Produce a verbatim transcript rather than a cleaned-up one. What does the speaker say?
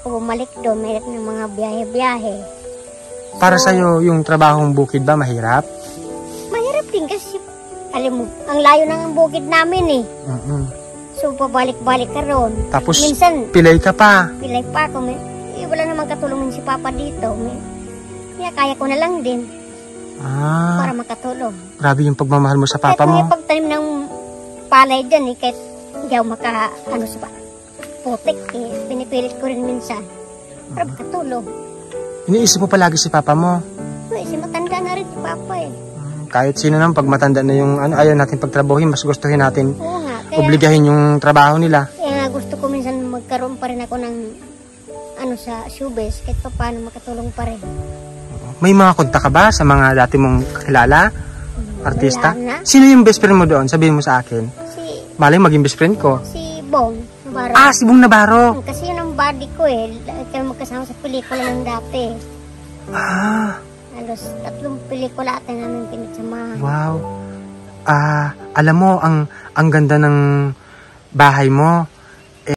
ako bumalik doon. Mahirap ng mga biyahe-biyahe. Para So, sa'yo, yung trabahong bukid ba mahirap? mahirap din kasi, alam mo, ang layo ng bukid namin eh. Mm-mm. So, pabalik-balik ka roon. Tapos, minsan, pilay ka pa. pilay pa ako. May, eh, wala namang katulungan si Papa dito. May, kaya kaya ko na lang din Ah, para makatulong. grabe yung pagmamahal mo sa Kahit papa may mo. pagtanim ng palay dyan eh, kahit hindi ako maka, ano sa putik eh, pinipilit ko rin minsan para makatulong. Iniisip mo palagi si papa mo. Uy, si matanda na rin si Papa eh. Kahit sino naman, pag matanda na yung ano, ayaw natin pagtrabahuhin, mas gustuhin natin Oo nga, kaya, obligahin yung trabaho nila. kaya nga gusto ko minsan magkaroon pa rin ako ng ano sa showbiz, kahit pa paano makatulong pa rin. May mga kontak ka ba sa mga dati mong kakilala? Artista? Wala na. Sino yung best friend mo doon? Sabihin mo sa akin. Si, Malay maging best friend ko. si Bong Navarro. Ah, si Bong Navarro. Kasi yun ang body ko eh. Kaya magkasama sa pelikula ng dati. Ah, Halos tatlong pelikula atin namin pinagsamahan. wow. Ah, alam mo, ang ang ganda ng bahay mo.